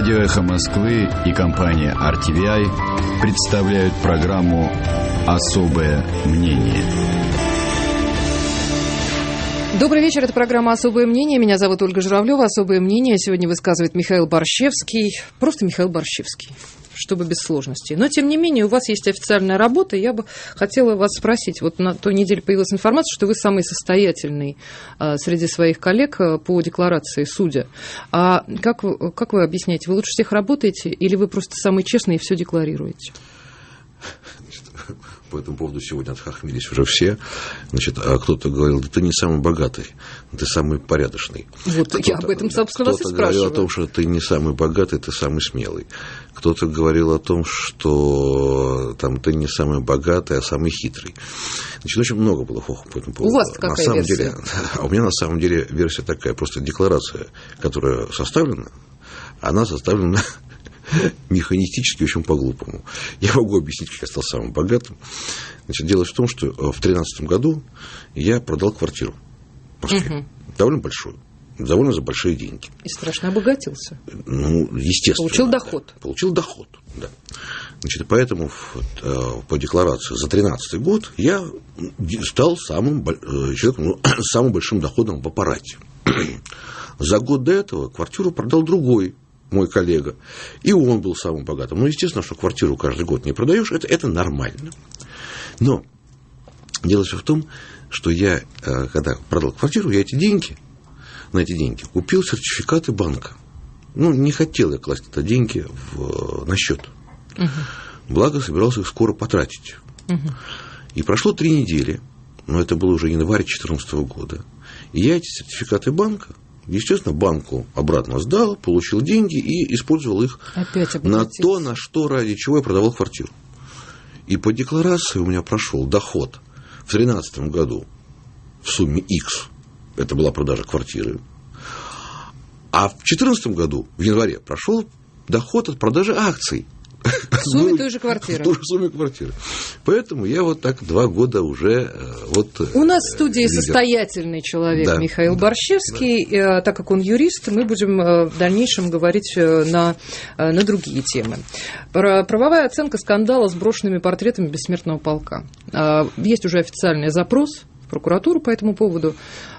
Радио «Эхо Москвы» и компания RTVI представляют программу «Особое мнение». Добрый вечер, это программа «Особое мнение». Меня зовут Ольга Журавлева. «Особое мнение» сегодня высказывает Михаил Борщевский. Просто Михаил Борщевский, чтобы без сложностей. Но, тем не менее, у вас есть официальная работа. Я бы хотела вас спросить. Вот на той неделе появилась информация, что вы самый состоятельный среди своих коллег по декларации судя. А как вы объясняете? Вы лучше всех работаете или вы просто самый честный и все декларируете? По этому поводу сегодня отхахмились уже все. Значит, а кто-то говорил, да ты не самый богатый, ты самый порядочный. Вот я об этом, собственно, вас и спрашиваю. Кто-то говорил о том, что ты не самый богатый, ты самый смелый. Кто-то говорил о том, что там, ты не самый богатый, а самый хитрый. Значит, очень много было хохма по этому поводу. У вас какая версия? У меня на самом деле версия такая. Просто декларация, которая составлена, она составлена механистически, очень по-глупому. Я могу объяснить, как я стал самым богатым. Значит, дело в том, что в 2013 году я продал квартиру в Москве. Довольно большую. Довольно за большие деньги. И страшно обогатился. Ну, естественно. Получил доход. Да. Получил доход, да. Значит, поэтому по декларации за 2013 год я стал самым человеком с самым большим доходом в аппарате. За год до этого квартиру продал другой мой коллега, и он был самым богатым. Ну, естественно, что квартиру каждый год не продаешь, это нормально. Но дело все в том, что я, когда продал квартиру, я на эти деньги купил сертификаты банка. Ну, не хотел я класть это деньги на счет. Благо, собирался их скоро потратить. И прошло 3 недели, но это было уже январь 2014 года, и я эти сертификаты банка, естественно, банку обратно сдал, получил деньги и использовал их на то, на что, ради чего я продавал квартиру. И по декларации у меня прошел доход в 2013 году в сумме X. Это была продажа квартиры. А в 2014 году, в январе, прошел доход от продажи акций. В сумме той же квартиры. В сумме квартиры. Поэтому я вот так 2 года уже... У нас в студии состоятельный человек, да, Михаил Борщевский. Да. Так как он юрист, мы будем в дальнейшем говорить на другие темы. Правовая оценка скандала с брошенными портретами бессмертного полка. Есть уже официальный запрос в прокуратуру по этому поводу.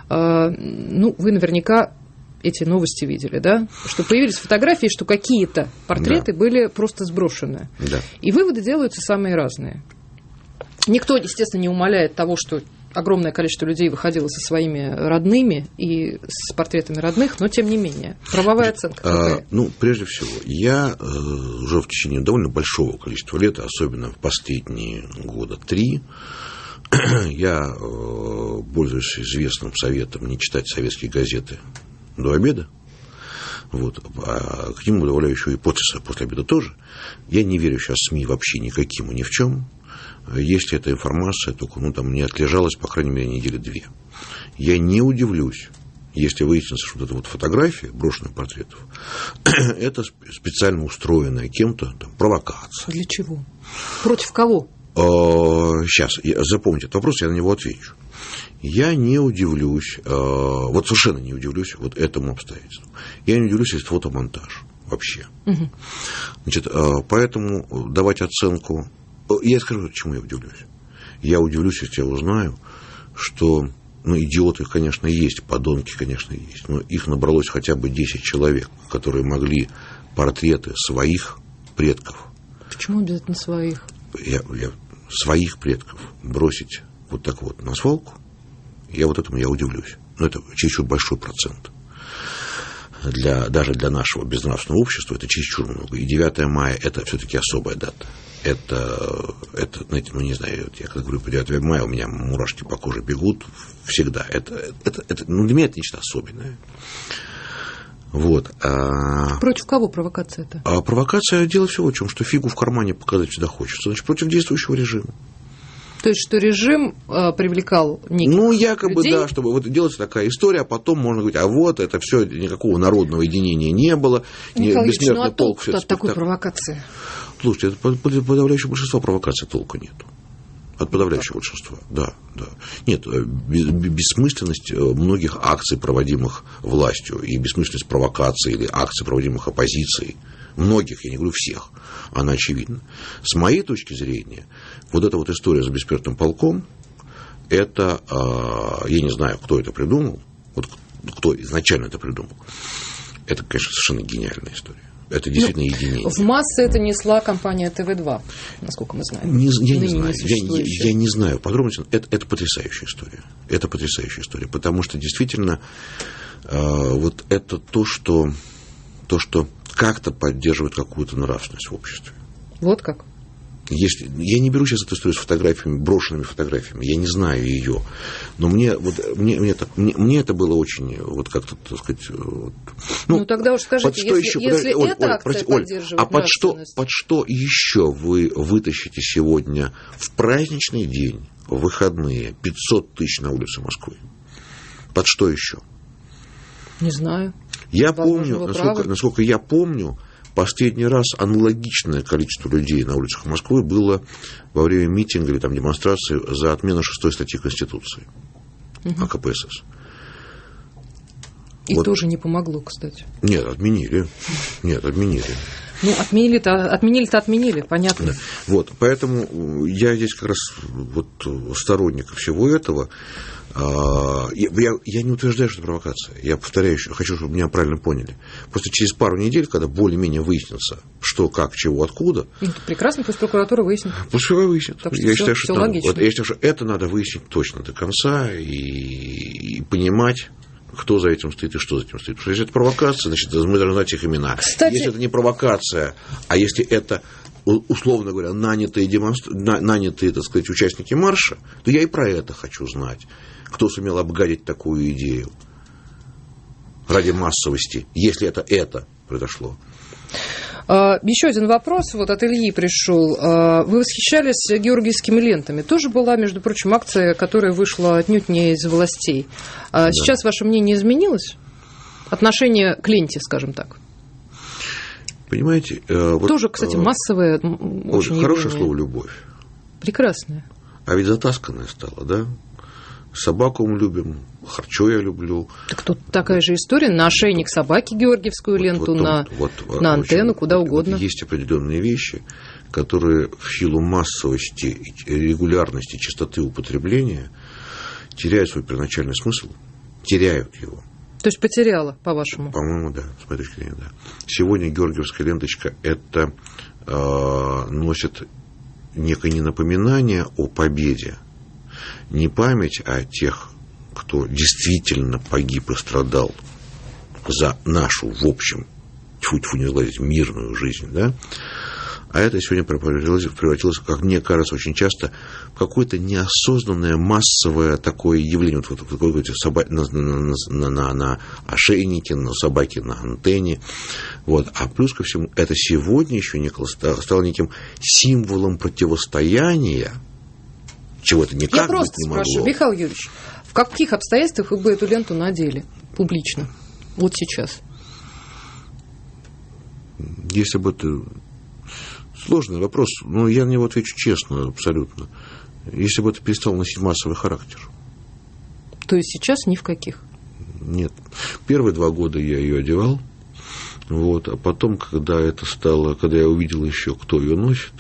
Ну, вы наверняка эти новости видели, да? Что появились фотографии, что какие-то портреты были просто сброшены. Да. И выводы делаются самые разные. Никто, естественно, не умаляет того, что огромное количество людей выходило со своими родными и с портретами родных, но тем не менее. Правовая оценка какая? Ну, прежде всего, я уже в течение довольно большого количества лет, особенно в последние 3 года, я пользуюсь известным советом не читать советские газеты до обеда, вот, а к нему добавляю еще и после обеда тоже. Я не верю сейчас СМИ вообще никаким и ни в чем. Если эта информация только там не отлежалась, по крайней мере, 2 недели. Я не удивлюсь, если выяснится, что это вот фотография брошенных портретов, это специально устроенная кем-то провокация. Для чего? Против кого? Сейчас, запомните этот вопрос, я на него отвечу. Я не удивлюсь, вот совершенно не удивлюсь вот этому обстоятельству. Я не удивлюсь, если это фотомонтаж вообще. Значит, поэтому давать оценку... Я скажу, чему я удивлюсь. Я удивлюсь, если я узнаю, что... Ну, идиоты, конечно, есть, подонки, конечно, есть. Но их набралось хотя бы 10 человек, которые могли портреты своих предков... Почему обязательно своих? Своих предков бросить вот так вот на свалку, я вот этому удивлюсь. Но это чересчур большой процент. Даже для нашего безнравственного общества это чересчур много. И 9 мая это все-таки особая дата. Это, знаете, ну не знаю, я когда говорю по 9 мая, у меня мурашки по коже бегут всегда. Ну, для меня это нечто особенное. Вот. Против кого провокация-то? Провокация, дело всего в чем, что фигу в кармане показать всегда хочется. Значит, против действующего режима. То есть, что режим привлекал неких якобы, людей? Да, чтобы вот делается такая история, а потом можно говорить, а вот это все, никакого народного единения не было, бессмертный полк. От такой провокации? Слушайте, это подавляющее большинство провокаций толка нету. От подавляющего большинства, да. Нет, бессмысленность многих акций, проводимых властью, и бессмысленность провокаций или акций, проводимых оппозицией, многих, я не говорю всех, она очевидна. С моей точки зрения, вот эта вот история с бессмертным полком, это, я не знаю, кто это придумал, вот кто изначально это придумал, это, конечно, совершенно гениальная история. Это действительно единение. В массы это несла компания ТВ-2, насколько мы знаем. Я не знаю подробностей. Это потрясающая история. Это потрясающая история. Потому что действительно вот это то, что как-то поддерживает какую-то нравственность в обществе. Вот как? Я не беру сейчас эту историю с фотографиями, брошенными фотографиями, я не знаю ее, но мне это было очень, вот как-то, так сказать... Ну тогда уж скажите, если эта акция поддерживает нравственность... Под что еще вы вытащите сегодня в праздничный день, в выходные, 500 тысяч на улице Москвы? Под что еще? Не знаю. Я помню, насколько я помню, последний раз аналогичное количество людей на улицах Москвы было во время митинга или там, демонстрации за отмену 6-й статьи Конституции о КПСС. И вот. Тоже не помогло, кстати. Нет, отменили. Ну, отменили, понятно. Да. Вот, поэтому я здесь как раз вот сторонник всего этого. Я не утверждаю, что это провокация. Я повторяю еще, хочу, чтобы меня правильно поняли. Просто через пару недель, когда более-менее выяснится, что, как, чего, откуда. Ну, прекрасно, пусть прокуратура выяснит. Пускай выяснит. Я считаю, что это надо выяснить точно до конца и понимать, кто за этим стоит и что за этим стоит. Потому что если это провокация, значит, мы должны знать их имена. Кстати... Если это не провокация, а если это, условно говоря, нанятые, так сказать, участники марша, то я и про это хочу знать. Кто сумел обгадить такую идею ради массовости, если это произошло. Еще один вопрос вот от Ильи пришел. Вы восхищались георгиевскими лентами. Тоже была, между прочим, акция, которая вышла отнюдь не из властей. Да. Сейчас ваше мнение изменилось? Отношение к ленте, скажем так. Понимаете? Тоже, кстати, массовое. Очень хорошее слово «любовь». Прекрасное. А ведь затасканное стало, да? Собаку мы любим, харчо я люблю. Так тут такая же история. На ошейник собаки георгиевскую ленту, на антенну, куда угодно. Есть определенные вещи, которые в силу массовости, регулярности, частоты употребления теряют свой первоначальный смысл, теряют его. То есть потеряла, по-вашему? По-моему, да, с моей точки зрения, да. Сегодня георгиевская ленточка это носит некое не напоминание о победе, не память о тех, кто действительно погиб и страдал за нашу, в общем, тьфу-тьфу, не сгладить, мирную жизнь, да? А это сегодня превратилось, как мне кажется, очень часто в какое-то неосознанное массовое такое явление. Вот такое на ошейнике, на собаке, на антенне. Вот. А плюс ко всему, это сегодня еще стало неким символом противостояния, чего-то никак быть не могло. Я просто спрашиваю, Михаил Юрьевич, в каких обстоятельствах вы бы эту ленту надели публично? Вот сейчас. Если бы это... Сложный вопрос, но я на него отвечу честно, абсолютно. Если бы это перестало носить массовый характер. То есть сейчас ни в каких? Нет. Первые 2 года я ее одевал. Вот, а потом, когда я увидел еще, кто ее носит,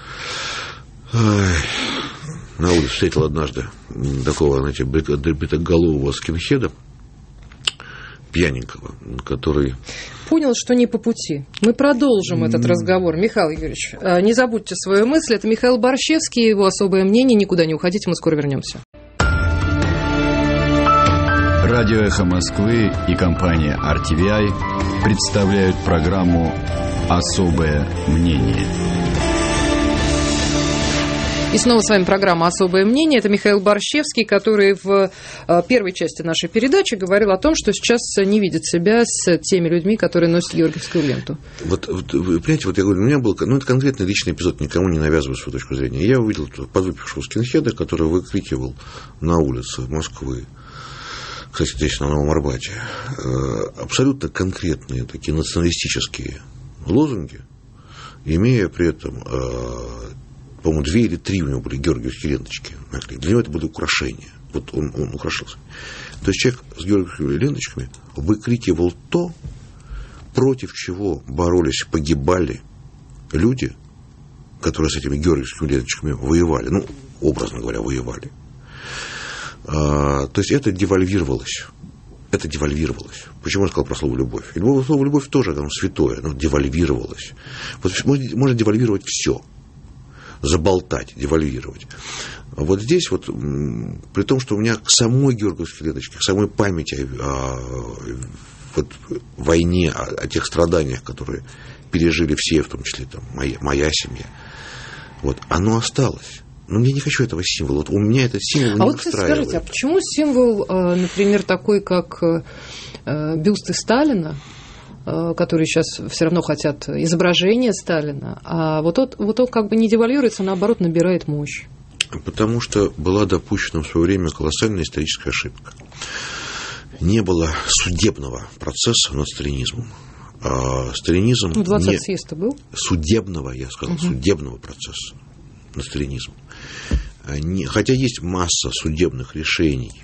на улице встретил однажды такого, знаете, бритоголового скинхеда, пьяненького, который... Понял, что не по пути. Мы продолжим этот разговор. Михаил Юрьевич, не забудьте свою мысль. Это Михаил Борщевский, его особое мнение. Никуда не уходите, мы скоро вернемся. Радио «Эхо Москвы» и компания RTVI представляют программу «Особое мнение». И снова с вами программа «Особое мнение». Это Михаил Борщевский, который в первой части нашей передачи говорил о том, что сейчас не видит себя с теми людьми, которые носят георгиевскую ленту. Вот вы понимаете, вот я говорю, у меня был это конкретный личный эпизод, никому не навязываю свою точку зрения. Я увидел подвыпившего скинхеда, который выкрикивал на улице Москвы, кстати, здесь на Новом Арбате, абсолютно конкретные такие националистические лозунги, имея при этом по-моему, 2 или 3 у него были георгиевские ленточки. Для него это были украшения. Вот он украшался. То есть человек с георгиевскими ленточками выкрикивал то, против чего боролись, погибали люди, которые с этими георгиевскими ленточками воевали. Ну, образно говоря, воевали. То есть это девальвировалось. Это девальвировалось. Почему я сказал про слово «любовь»? И слово «любовь» тоже оно святое, оно девальвировалось. Вот можно девальвировать все. Заболтать, девальвировать. Вот здесь вот, при том, что у меня к самой георгиевской ленточке, к самой памяти о войне, о тех страданиях, которые пережили все, в том числе там, моя семья, вот, оно осталось. Но я не хочу этого символа. Вот у меня этот символ не устраивает. Кстати, скажите, а почему символ, например, такой, как бюсты Сталина, которые сейчас все равно хотят изображение Сталина, а вот он как бы не девальвируется, а наоборот набирает мощь? Потому что была допущена в свое время колоссальная историческая ошибка. Не было судебного процесса над сталинизмом. Сталинизм 20 съезд был? Судебного, я сказал, судебного процесса над сталинизмом. Хотя есть масса судебных решений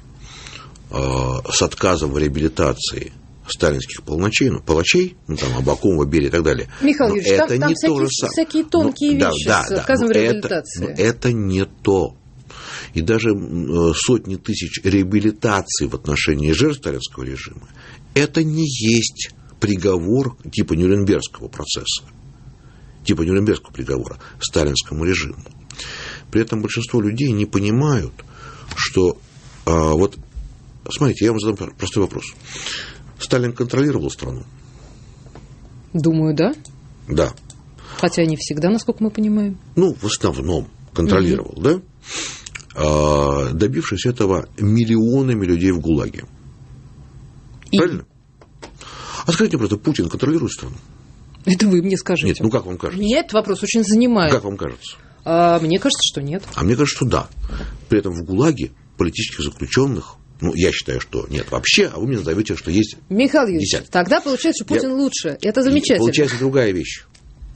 с отказом в реабилитации сталинских палачей, ну, там, Абакумова, Берия и так далее. Михаил Юрьевич, там всякие тонкие вещи с отказом в реабилитации. Это не то. И даже сотни тысяч реабилитаций в отношении жертв сталинского режима, это не есть приговор типа Нюрнбергского процесса, типа Нюрнбергского приговора сталинскому режиму. При этом большинство людей не понимают, что вот, смотрите, я вам задам простой вопрос. Сталин контролировал страну? Думаю, да. Да. Хотя не всегда, насколько мы понимаем. Ну, в основном контролировал, да? Добившись этого миллионами людей в ГУЛАГе. Правильно? А скажите просто, Путин контролирует страну? Это вы мне скажите. Нет, ну как вам кажется? Меня этот вопрос очень занимает. Как вам кажется? Мне кажется, что нет. А мне кажется, что да. При этом в ГУЛАГе политических заключенных, ну, я считаю, что нет вообще, а вы мне назовете, что есть. Михаил Юрьевич, тогда получается, что Путин лучше. Это замечательно. Получается другая вещь.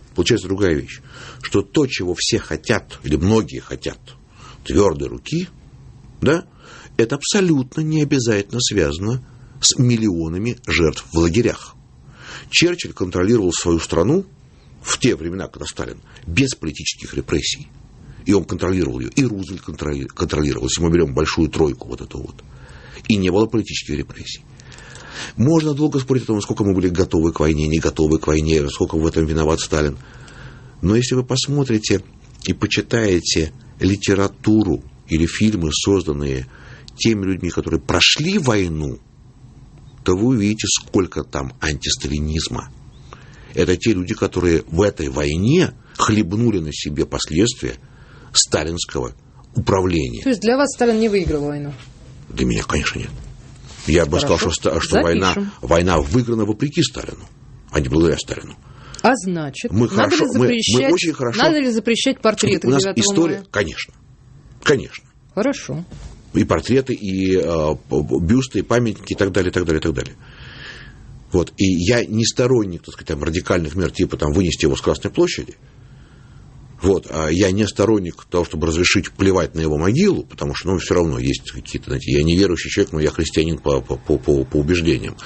Что то, чего все хотят, или многие хотят, твердой руки, да, это абсолютно не обязательно связано с миллионами жертв в лагерях. Черчилль контролировал свою страну в те времена, когда Сталин, без политических репрессий. И он контролировал ее. И Рузвельт контролировал. Если мы берем большую тройку, вот эту вот. И не было политических репрессий. Можно долго спорить о том, насколько мы были готовы к войне, не готовы к войне, насколько в этом виноват Сталин. Но если вы посмотрите и почитаете литературу или фильмы, созданные теми людьми, которые прошли войну, то вы увидите, сколько там антисталинизма. Это те люди, которые в этой войне хлебнули на себе последствия сталинского управления. То есть для вас Сталин не выиграл войну? Для меня, конечно, нет. Я бы сказал, что война выиграна вопреки Сталину, а не благодаря Сталину. А значит, надо ли запрещать портреты 9 мая? У нас история, конечно. Хорошо. И портреты, и бюсты, и памятники, и так далее, и так далее, и так далее. Вот. И я не сторонник, так сказать, там, радикальных мер, типа там, вынести его с Красной площади. Вот. А я не сторонник того, чтобы разрешить плевать на его могилу, потому что, ну, все равно есть какие-то, знаете, я не верующий человек, но я христианин по убеждениям.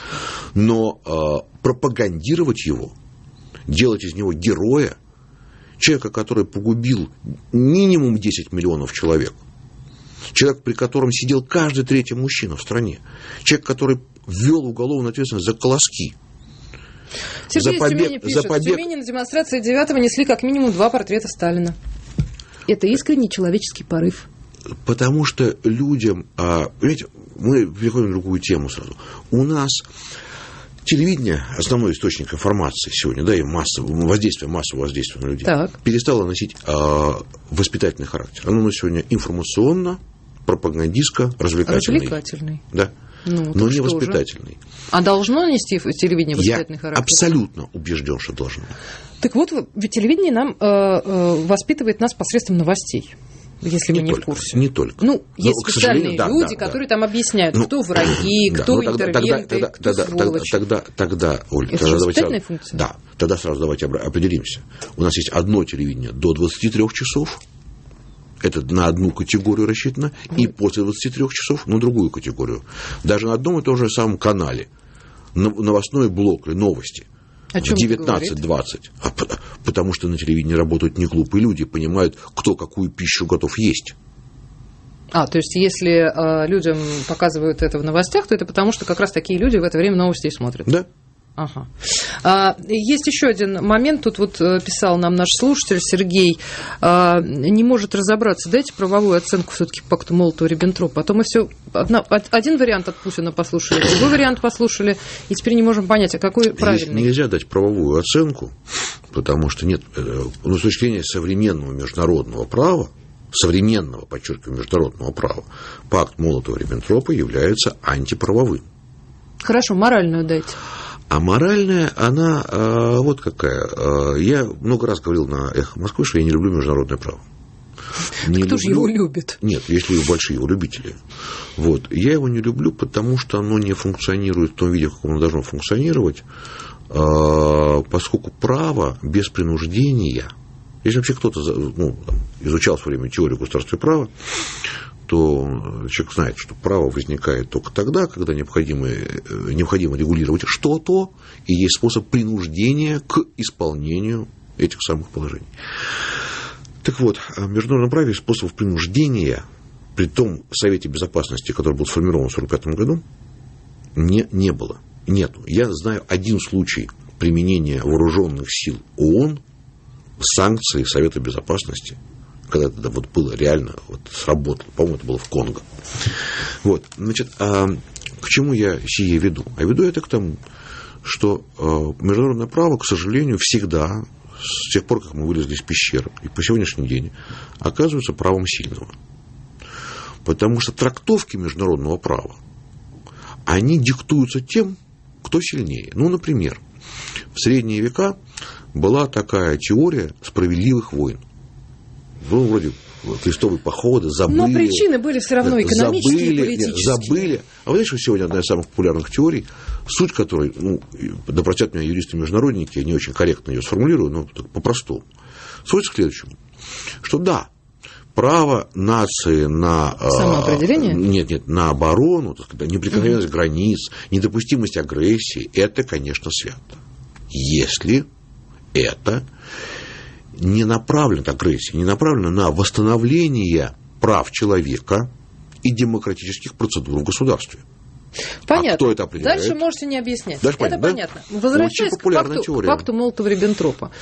Но пропагандировать его, делать из него героя, человека, который погубил минимум 10 миллионов человек, человек, при котором сидел каждый третий мужчина в стране, человек, который ввел уголовную ответственность за колоски. Сергей пишет, в Тюмени на демонстрации 9-го несли как минимум 2 портрета Сталина. Это искренний человеческий порыв. Потому что людям, понимаете, мы переходим на другую тему сразу. У нас телевидение, основной источник информации сегодня, да, и массового воздействия на людей, перестало носить воспитательный характер. Оно на сегодня информационно, пропагандистско, развлекательный. Да. Но не воспитательный. А должно нести телевидение воспитательный характер? Я абсолютно убежден, что должно. Так вот, ведь телевидение нам воспитывает нас посредством новостей, если вы не в курсе. Не только. Ну, есть специальные люди, которые там объясняют, кто враги, кто интервенты, кто сволочи. Тогда, Оль, это же воспитательная функция? Да, тогда сразу давайте определимся. У нас есть одно телевидение до 23 часов, Это на одну категорию рассчитано, и после 23 часов на другую категорию. Даже на одном и том же самом канале. Новостной блок или новости. В 19:20. Потому что на телевидении работают не глупые люди, понимают, кто какую пищу готов есть. То есть, если людям показывают это в новостях, то это потому, что как раз такие люди в это время новости и смотрят. Да. Ага. Есть еще один момент, тут вот писал нам наш слушатель Сергей, не может разобраться, дайте правовую оценку все-таки пакту Молотова-Риббентропа, а то мы все один вариант от Путина послушали, другой вариант послушали, и теперь не можем понять, а какой правильный. Здесь нельзя дать правовую оценку, потому что нет, с точки зрения современного международного права, современного, подчеркиваю, международного права, пакт Молотова-Риббентропа является антиправовым. Хорошо, моральную дайте. А моральная, она вот какая. Я много раз говорил на «Эхо Москвы», что я не люблю международное право. Кто же его любит? Нет, если большие его любители. Вот. Я его не люблю, потому что оно не функционирует в том виде, в каком оно должно функционировать, поскольку право без принуждения, если вообще кто-то изучал в свое время теорию государственного права, то человек знает, что право возникает только тогда, когда необходимо регулировать что-то, и есть способ принуждения к исполнению этих самых положений. Так вот, в международном праве способов принуждения, при том Совете Безопасности, который был сформирован в 1945 году, не было. Нету. Я знаю один случай применения вооруженных сил ООН санкций Совета Безопасности, когда это вот было реально, вот сработало, по-моему, это было в Конго. Вот, значит, к чему я сие веду? А веду это к тому, что международное право, к сожалению, всегда, с тех пор, как мы вылезли из пещеры, и по сегодняшний день, оказывается правом сильного. Потому что трактовки международного права, они диктуются тем, кто сильнее. Ну, например, в средние века была такая теория справедливых войн. Ну, вроде крестовые походы, забыли. Но причины были все равно экономические и политические. Забыли. А вы знаете, что сегодня одна из самых популярных теорий, суть которой, да простят меня юристы-международники, я не очень корректно ее сформулирую, но по-простому. Суть в следующем, что да, право нации на самоопределение? Нет, на оборону, неприкосновенность границ, недопустимость агрессии, это, конечно, свято. Если это не направлена агрессия, не направлена на восстановление прав человека и демократических процедур в госстве. Понятно. А кто это определяет? Дальше можете не объяснять. Дальше это понятно. Да? Возвращаясь к пакту Молотова-Риббентропа.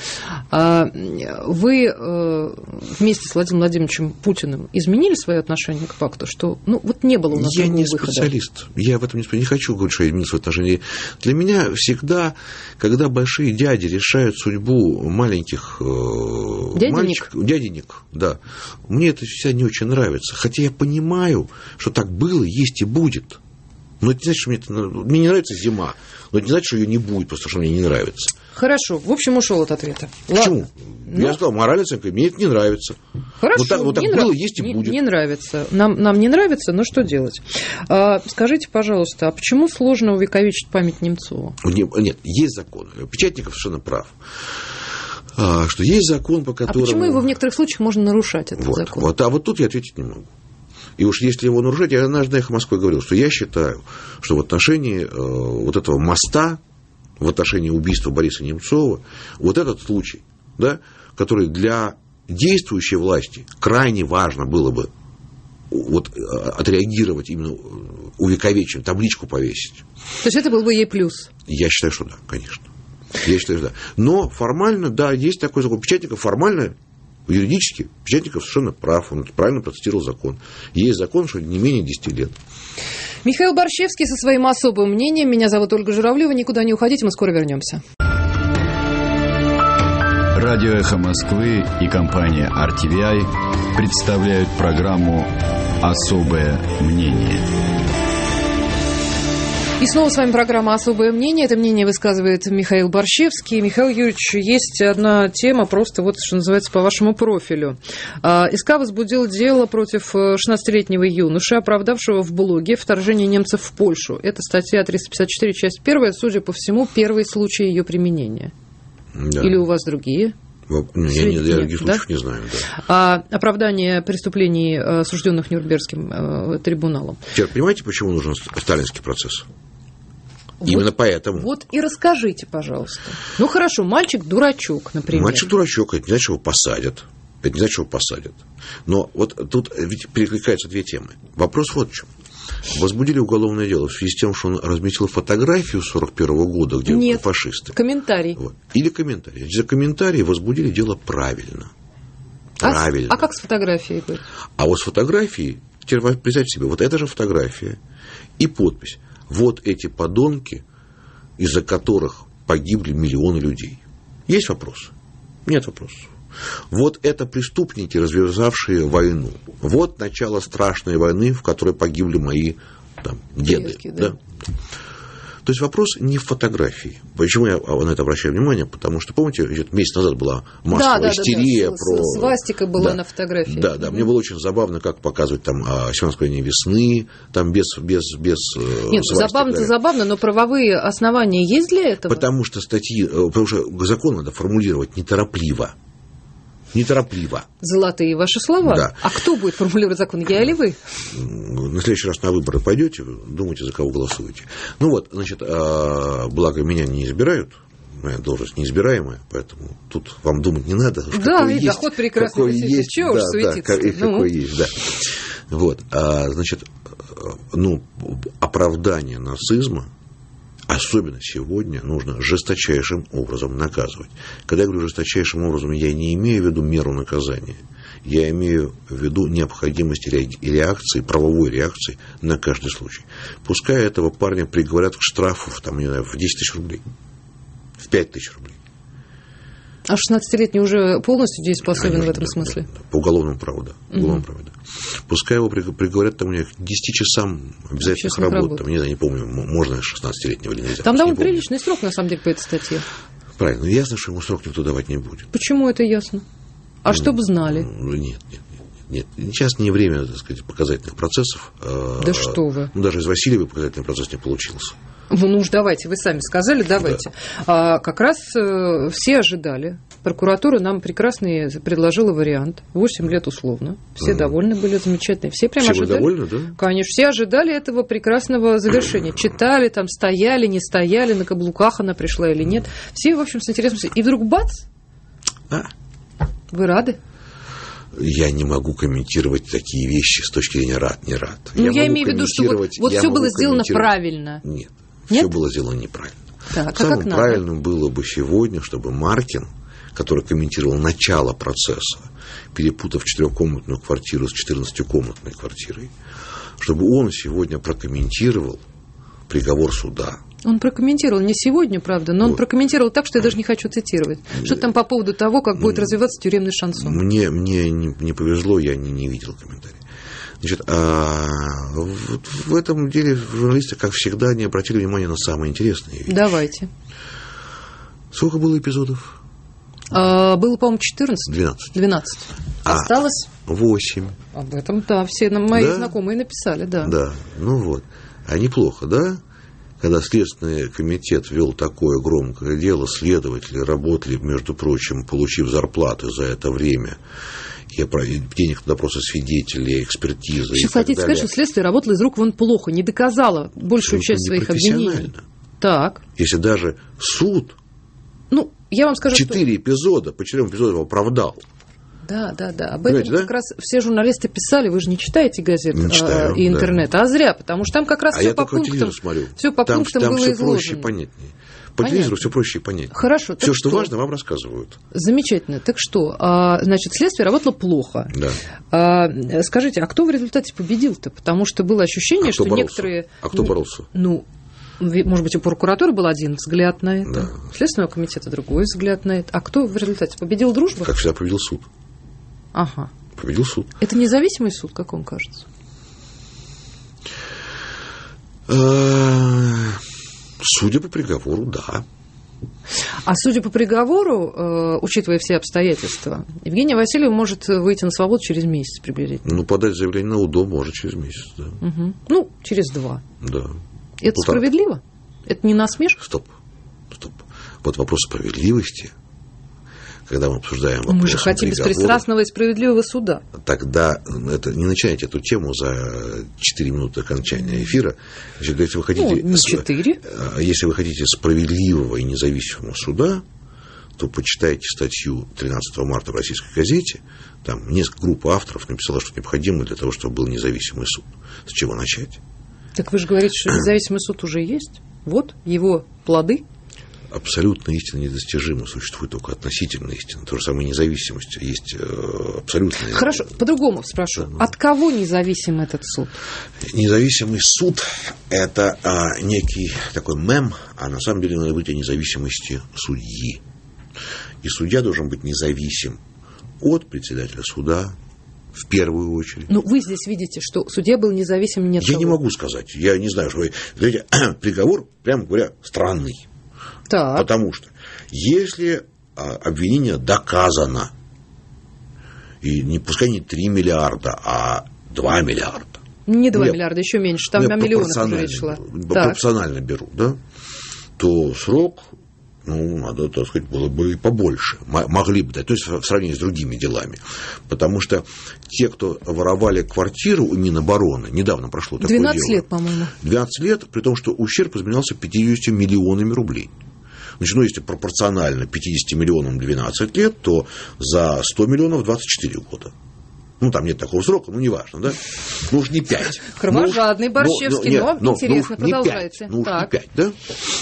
Вы вместе с Владимиром Владимировичем Путиным изменили свое отношение к пакту, что вот не было у нас другого выхода? Я не специалист. Я в этом не хочу говорить, что я изменил свое отношение. Для меня всегда, когда большие дяди решают судьбу маленьких дяденек, да, мне это всегда не очень нравится. Хотя я понимаю, что так было, есть и будет. Но это не значит, что мне не нравится зима. Но это не значит, что ее не будет, просто что мне не нравится. Хорошо. В общем, ушел от ответа. Почему? Я сказал, моральная оценка, мне это не нравится. Хорошо. Вот так было, есть и будет. Не нравится. Нам не нравится, но что делать? Скажите, пожалуйста, а почему сложно увековечить память Немцова? Нет, есть закон. Печатников совершенно прав. Что есть закон, по которому... А почему его в некоторых случаях можно нарушать, этот закон? А вот тут я ответить не могу. И уж если его нарушать, я однажды «Эхо Москвы» говорил, что я считаю, что в отношении вот этого моста, в отношении убийства Бориса Немцова, вот этот случай, да, который для действующей власти крайне важно было бы отреагировать, именно увековечить, табличку повесить. То есть это был бы ей плюс? Я считаю, что да, конечно. Я считаю, что да. Но формально, да, есть такой закон. Печатников формально, юридически, Печатников совершенно прав, он правильно процитировал закон. Есть закон, что не менее 10 лет. Михаил Борщевский со своим особым мнением. Меня зовут Ольга Журавлева. Никуда не уходите, мы скоро вернемся. Радио «Эхо Москвы» и компания RTVI представляют программу «Особое мнение». И снова с вами программа «Особое мнение». Это мнение высказывает Михаил Борщевский. Михаил Юрьевич, есть одна тема, просто вот, что называется, по вашему профилю. СК возбудил дело против 16-летнего юноши, оправдавшего в блоге вторжение немцев в Польшу. Это статья 354, часть 1, судя по всему, первый случай ее применения. Да. Или у вас другие? Я других случаев не знаю. Да. Оправдание преступлений, осужденных Нюрнбергским трибуналом. Теперь понимаете, почему нужен сталинский процесс? Именно поэтому. Вот и расскажите, пожалуйста. Ну хорошо, мальчик-дурачок, например. Мальчик-дурачок, это не значит, что его посадят. Это не значит, что его посадят. Но вот тут ведь перекликаются две темы. Вопрос вот в чем. Возбудили уголовное дело в связи с тем, что он разместил фотографию 1941 года, где Нет, фашисты. Комментарий. Вот. Или комментарий. За комментарий возбудили дело правильно. Правильно. А как с фотографией будет? А вот с фотографией, теперь представьте себе, вот эта же фотография и подпись. Вот эти подонки, из-за которых погибли миллионы людей. Есть вопросы? Нет вопросов. Вот это преступники, развязавшие войну. Вот начало страшной войны, в которой погибли мои деды. Близкие, да. Да? То есть вопрос не в фотографии. Почему я на это обращаю внимание? Потому что, помните, месяц назад была массовая истерия. Свастика была на фотографии. Да. Мне было очень забавно, как показывать там 17 лет весны, там без Нет, забавно-то забавно, но правовые основания есть для этого? Потому что закон надо формулировать неторопливо. Неторопливо. Золотые ваши слова. Да. А кто будет формулировать закон, я или вы? На следующий раз на выборы пойдете, думайте, за кого голосуете. Ну вот, значит, благо меня не избирают, моя должность неизбираемая, поэтому тут вам думать не надо. Да, и есть, доход прекрасный, есть, чего уж светиться. Какой есть, да. Вот, значит, оправдание нацизма, особенно сегодня, нужно жесточайшим образом наказывать. Когда я говорю жесточайшим образом, я не имею в виду меру наказания. Я имею в виду необходимость реакции, правовой реакции на каждый случай. Пускай этого парня приговорят к штрафу в 10 тысяч рублей, в 5 тысяч рублей. А 16-летний уже полностью дееспособен, конечно, в этом смысле? Да. По уголовному праву, да. Уголовному праву, да. Пускай его приговорят к 10 часам обязательных работ. Не помню, можно 16-летнего или нельзя. Там довольно приличный срок, на самом деле, по этой статье. Правильно, но ясно, что ему срок никто давать не будет. Почему это ясно? А чтобы знали? Нет. Сейчас не время, так сказать, показательных процессов. Да что вы. Даже из Васильева показательный процесс не получился. Ну уж давайте, вы сами сказали, давайте. Да. Как раз все ожидали. Прокуратура нам прекрасный предложила вариант. 8 лет условно. Все довольны были, замечательные. Все прямо ожидали. Все были довольны, да? Конечно, все ожидали этого прекрасного завершения. Читали, там стояли, не стояли, на каблуках она пришла или нет. Все, в общем, с интересом. И вдруг бац! Вы рады? Я не могу комментировать такие вещи с точки зрения рад, не рад. Я имею в виду, что вот все было сделано правильно. Нет, все было сделано неправильно. Так, самым правильным было бы сегодня, чтобы Маркин, который комментировал начало процесса, перепутав 4-комнатную квартиру с 14-комнатной квартирой, чтобы он сегодня прокомментировал приговор суда. Он прокомментировал не сегодня, правда, но он прокомментировал так, что я даже не хочу цитировать. Что там по поводу того, как будет развиваться тюремный шансон? Мне не повезло, я не видел комментарий. Значит, вот в этом деле журналисты, как всегда, не обратили внимания на самые интересные вещи. Давайте. Сколько было эпизодов? Было, по-моему, 14. 12. Осталось 8. Об этом, да, все мои знакомые написали, да. Да, ну вот. А неплохо, да? Когда Следственный комитет вел такое громкое дело, следователи работали, между прочим, получив зарплаты за это время, денег на допросы свидетелей, экспертизы. Сейчас хотите сказать, что следствие работало из рук вон плохо, не доказало большую часть своих обвинений. Так. Если даже суд я вам скажу, 4 эпизода, по 4 эпизодам его оправдал. Да. Об этом как раз все журналисты писали. Вы же не читаете газет и интернет, а зря, потому что там как раз все по пунктам. Все по пунктам было изложено. Там все проще и понятнее. По телевизору все проще и понятнее. Хорошо. Все, что важно, вам рассказывают. Замечательно. Так что, значит, следствие работало плохо. Да. Скажите, а кто в результате победил-то? Потому что было ощущение, что некоторые... А кто боролся? Может быть, у прокуратуры был один взгляд на это, у Следственного комитета другой взгляд на это. А кто в результате? Победил дружба? Как всегда, победил суд. Ага. Победил суд. Это независимый суд, как вам кажется? Судя по приговору, да. А судя по приговору, учитывая все обстоятельства, Евгения Васильева может выйти на свободу через месяц приблизительно. Подать заявление на УДО может через месяц, да. Угу. Через 2. Да. Это справедливо? Это не насмешка? Стоп. Вот вопрос справедливости, когда мы обсуждаем вопрос. Мы же хотим беспристрастного и справедливого суда. Тогда не начинайте эту тему за 4 минуты окончания эфира. Значит, если вы хотите, не 4. Если вы хотите справедливого и независимого суда, то почитайте статью 13 марта в «Российской газете». Там несколько групп авторов написала, что необходимо для того, чтобы был независимый суд. С чего начать? Так вы же говорите, что независимый суд уже есть. Вот его плоды. Абсолютная истина недостижима, существует только относительная истина. То же самое независимость. Есть абсолютная... Хорошо, по-другому спрошу. От кого независим этот суд? Независимый суд – это некий такой мем, а на самом деле надо быть о независимости судьи. И судья должен быть независим от председателя суда, в первую очередь. Ну, вы здесь видите, что судья был независим не от Я кого. не могу сказать. Я не знаю, что... Знаете, приговор, прямо говоря, странный. Так. Потому что если обвинение доказано, и пускай не 3 миллиарда, а 2 миллиарда. Не 2 миллиарда, еще меньше, там о миллионах уже речь шла. Пропорционально беру, да, то срок, надо, так сказать, было бы и побольше. Могли бы дать, то есть в сравнении с другими делами. Потому что те, кто воровали квартиру у Минобороны, недавно прошло такое дело. 12 лет, по-моему. 12 лет, при том, что ущерб изменялся 50 миллионами рублей. Значит, если пропорционально 50 миллионам 12 лет, то за 100 миллионов 24 года. Там нет такого срока, неважно, да? Уж не 5. Кровожадный Борщевский, но интересно, продолжайте. Уж не 5, да?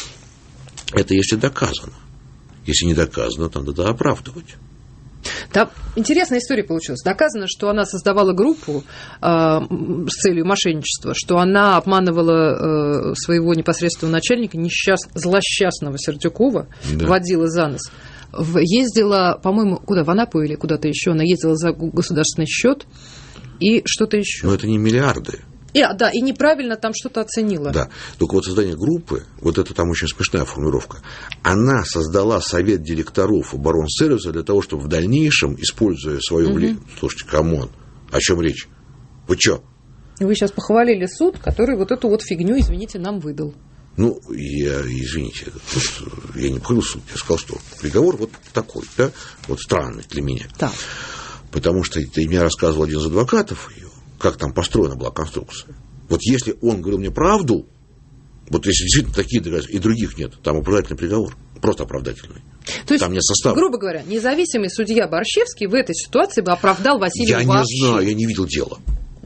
Это если доказано. Если не доказано, то надо оправдывать. Там интересная история получилась. Доказано, что она создавала группу с целью мошенничества, что она обманывала своего непосредственного начальника, злосчастного Сердюкова, водила за нос. Ездила, по-моему, куда? В Анапу или куда-то еще. Она ездила за государственный счет и что-то еще. Но это не миллиарды. Да, и неправильно там что-то оценила. Да, только вот создание группы, вот это там очень смешная формулировка, она создала совет директоров оборонсервиса для того, чтобы в дальнейшем, используя свое влияние... Слушайте, камон, о чем речь? Вы что? Вы сейчас похвалили суд, который вот эту вот фигню, извините, нам выдал. Извините, я не похвалил суд, я сказал, что приговор вот такой, да, вот странный для меня. Так. Потому что ты мне рассказывал один из адвокатов, как там построена была конструкция. Вот если он говорил мне правду, вот если действительно такие доказательства, и других нет, там оправдательный приговор, просто оправдательный. То есть, там нет состава. Грубо говоря, независимый судья Борщевский в этой ситуации бы оправдал Васильева вообще. Я не знаю, я не видел дела.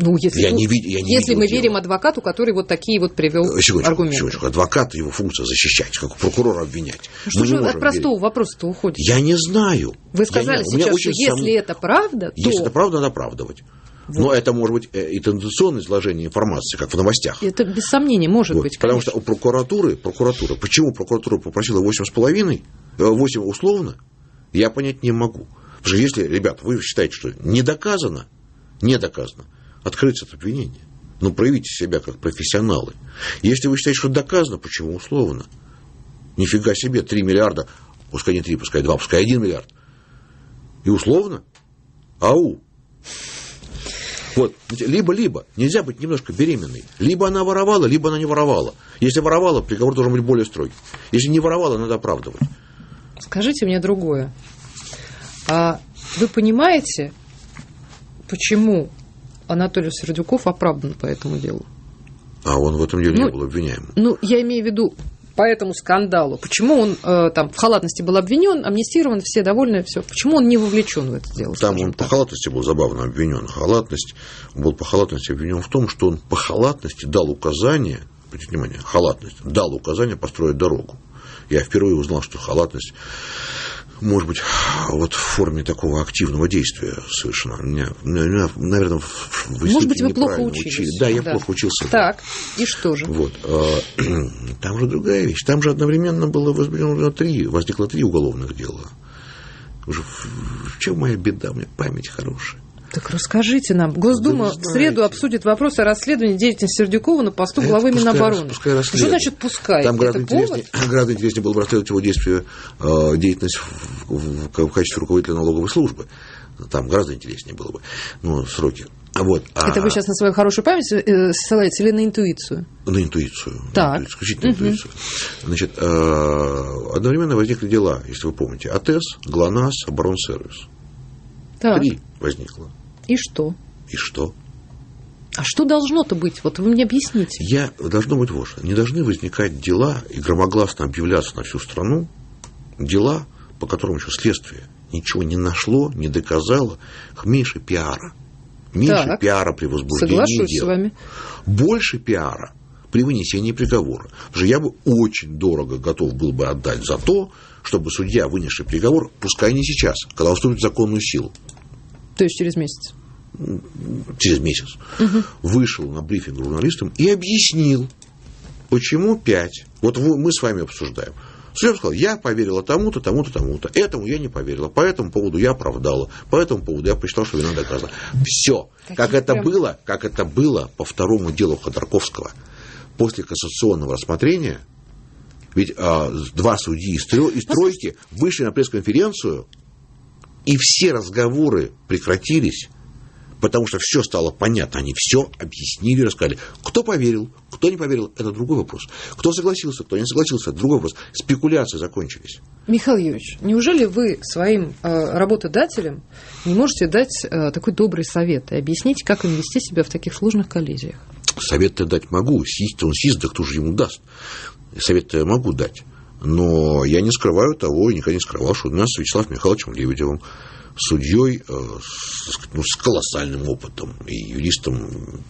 Если мы верим адвокату, который вот такие вот привел аргументы. Секундочку. Адвокат, его функция защищать, как прокурора обвинять. Что же от простого вопроса-то уходит? Я не знаю. Вы сказали сейчас, что если это правда, то... Если это правда, надо оправдывать. Вот. Но это может быть и тенденционное изложение информации, как в новостях. Это без сомнения может быть, потому что у прокуратуры, почему прокуратура попросила 8,5, 8 условно, я понять не могу. Потому что если, ребята, вы считаете, что не доказано, открыть это обвинение. Проявите себя как профессионалы. Если вы считаете, что доказано, почему условно? Нифига себе, 3 миллиарда, пускай не 3, пускай 2, пускай 1 миллиард. И условно? Ау! Вот, либо, нельзя быть немножко беременной. Либо она воровала, либо она не воровала. Если воровала, приговор должен быть более строгий. Если не воровала, надо оправдывать. Скажите мне другое. А вы понимаете, почему Анатолий Сердюков оправдан по этому делу? А он в этом деле не был обвиняем. Я имею в виду по этому скандалу. Почему он там в халатности был обвинен, амнистирован, все довольны, все. Почему он не вовлечен в это дело? Там он по халатности был забавно обвинен. Он был по халатности обвинен в том, что он по халатности дал указание, обратите внимание, дал указание построить дорогу. Я впервые узнал, что халатность может быть вот в форме такого активного действия совершенно. Наверное, в может быть, вы плохо учились. Да, я плохо учился. Так, и что же? Вот. Там же другая вещь. Там же одновременно возникло 3 уголовных дела. Уже в чем моя беда? У меня память хорошая. Так расскажите нам. Госдума в среду обсудит вопрос о расследовании деятельности Сердюкова на посту главы Минобороны. Что значит пускай? Там гораздо интереснее было бы расследовать его деятельность в качестве руководителя налоговой службы. Там гораздо интереснее было бы. Но сроки Вот, это вы сейчас на свою хорошую память ссылаетесь или на интуицию? На интуицию. Так. Исключительно интуицию. Значит, одновременно возникли дела, если вы помните. АТЭС, ГЛОНАСС, Оборонсервис. Так. 3 возникло. И что? И что? А что должно-то быть? Вот вы мне объясните. Должно быть вот что. Не должны возникать дела и громогласно объявляться на всю страну дела, по которым еще следствие ничего не нашло, не доказало, меньше пиара. Меньше пиара при возбуждении Соглашусь дела. С вами. Больше пиара при вынесении приговора. Потому что я бы очень дорого готов был бы отдать за то, чтобы судья, вынесший приговор, пускай не сейчас, когда он вступит в законную силу. То есть через месяц? Через месяц. Вышел на брифинг журналистам и объяснил, почему 5. Вот мы с вами обсуждаем. Судья сказал, я поверила тому-то, тому-то, тому-то. Этому я не поверила. По этому поводу я оправдала. По этому поводу я посчитал, что вина доказана. Все. Как это было по второму делу Ходорковского. После кассационного рассмотрения, ведь 2 судьи из тройки вышли на пресс-конференцию, и все разговоры прекратились, потому что все стало понятно. Они все объяснили, рассказали. Кто поверил, кто не поверил, это другой вопрос. Кто согласился, кто не согласился, это другой вопрос. Спекуляции закончились. Михаил Юрьевич, неужели вы своим работодателям не можете дать такой добрый совет и объяснить, как им вести себя в таких сложных коллизиях? Совет-то дать могу. Он сист, да кто же ему даст? Совет-то я могу дать. Но я не скрываю того, и никогда не скрывал, что у нас с Вячеславом Михайловичем Лебедевым, судьей с колоссальным опытом и юристом,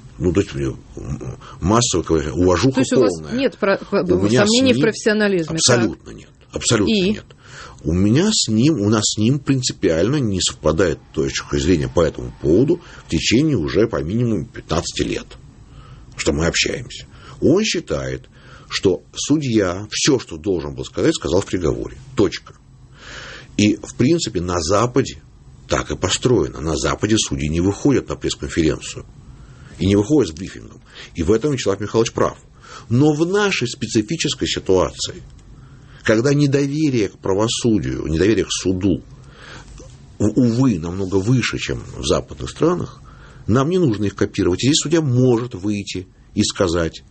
массово уважуха полная. То есть у вас нет сомнений в профессионализме? Абсолютно нет. Абсолютно нет. У нас с ним принципиально не совпадает точка зрения по этому поводу в течение уже по минимуму 15 лет, что мы общаемся. Он считает, что судья все, что должен был сказать, сказал в приговоре. Точка. И, в принципе, на Западе так и построено. На Западе судьи не выходят на пресс-конференцию. И не выходят с брифингом. И в этом Вячеслав Михайлович прав. Но в нашей специфической ситуации, когда недоверие к правосудию, недоверие к суду, увы, намного выше, чем в западных странах, нам не нужно их копировать. И здесь судья может выйти и сказать.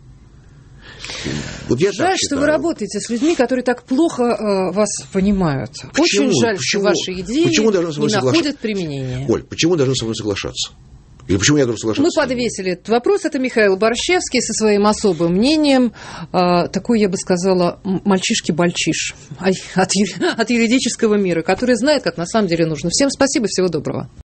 Вот жаль, что вы работаете с людьми, которые так плохо вас понимают. Почему? Очень жаль, что ваши идеи не находят применения. Оль, почему должны со мной соглашаться? Или почему я должен соглашаться? Мы подвесили этот вопрос. Это Михаил Борщевский со своим мнением. Такой, я бы сказала, мальчишки-бальчиш от юридического мира, который знает, как на самом деле нужно. Всем спасибо, всего доброго.